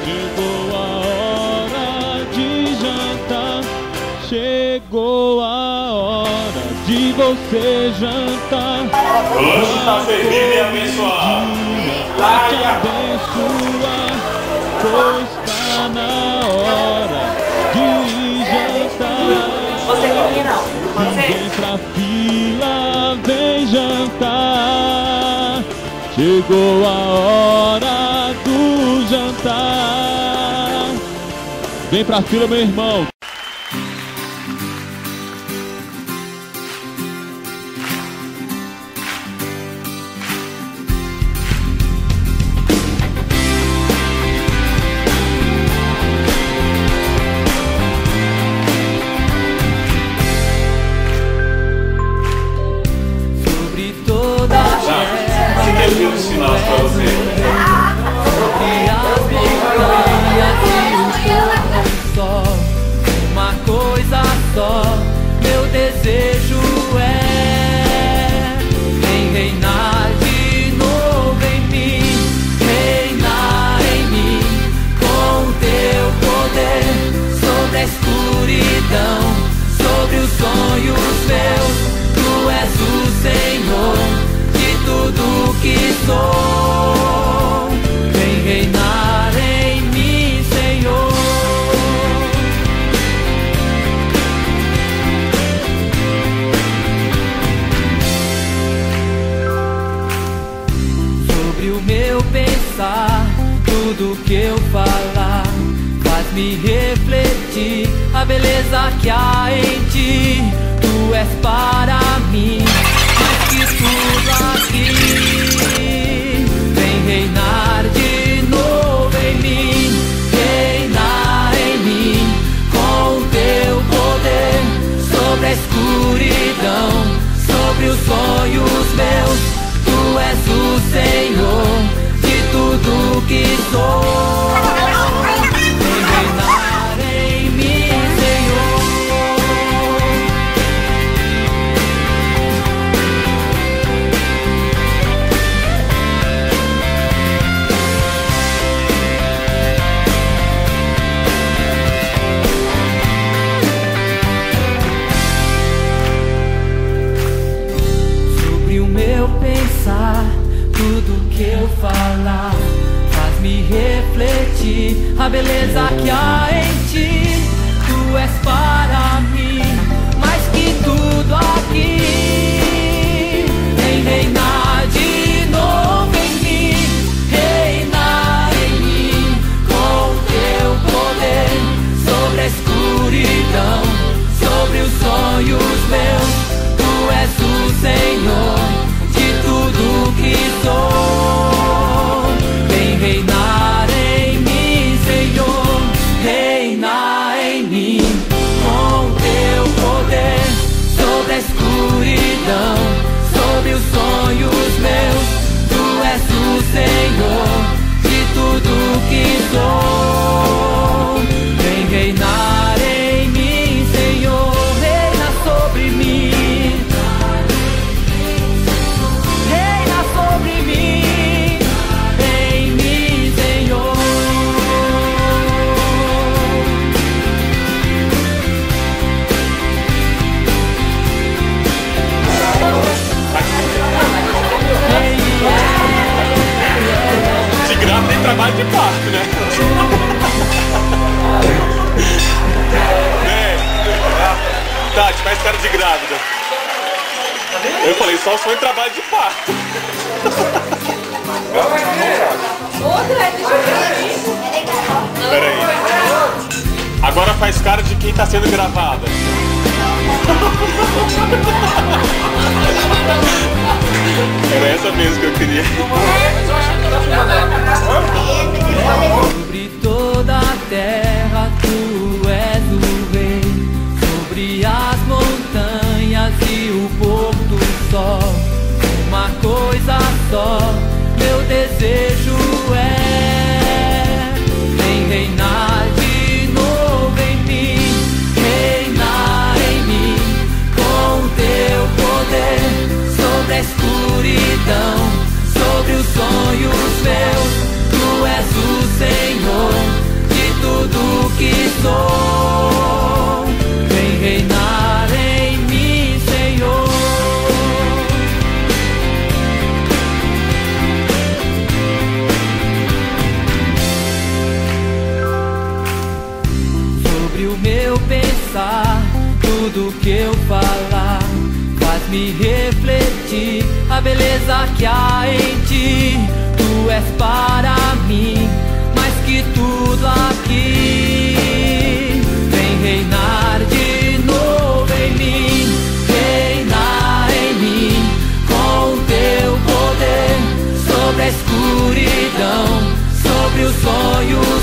Chegou a hora de jantar. Chegou a hora de você jantar. Hoje está servido e abençoado. Vai te abençoar, pois está na hora de jantar. Você comigo não. Vem pra fila, vem jantar. Chegou a hora do jantar. Vem pra fila, meu irmão. Eu ensinar pra você. Só uma coisa só, meu desejo é em reinar de novo em mim, reinar em mim com teu poder sobre a escuridão, sobre os sonhos meus. Tu és o Senhor de tudo que sou, vem reinar em mim, Senhor. Sobre o meu pensar, tudo que eu falar, faz-me refletir a beleza que há em ti. Tu és para mim mais que tudo aqui. Vem reinar de novo em mim, reinar em mim com teu poder sobre a escuridão, sobre os sonhos meus. Tu és o Senhor de tudo que sou. Vem reinar em mim, Senhor. Tudo que eu falar faz-me refletir a beleza que há em ti. Tu és para mim mais que tudo aqui. Vem reinar de novo em mim, reinar em mim com teu poder sobre a escuridão, sobre os sonhos meus. Tu és o Senhor de tudo que sou, vem reinar em mim, Senhor, reinar em mim com teu poder sobre a escuridão, sobre os sonhos meus. Tu és o Senhor de tudo que sou, vem reinar em mim, Senhor, reina sobre mim. Tem trabalho de parto, né? Tati, faz cara de grávida. Eu falei, só foi trabalho de parto. Peraí. Agora faz cara de quem tá sendo gravada. Era essa mesmo que eu queria. Sobre toda a terra tu és o rei, sobre as montanhas e o pôr do sol. Uma coisa só, meu desejo é vem reinar de novo em mim, reinar em mim com teu poder sobre a escuridão, sobre os sonhos meus. Tu és o Senhor tudo que eu falar faz-me refletir a beleza que há em ti. Tu és para mim mais que tudo aqui. Vem reinar de novo em mim, reinar em mim com o teu poder sobre a escuridão, sobre os sonhos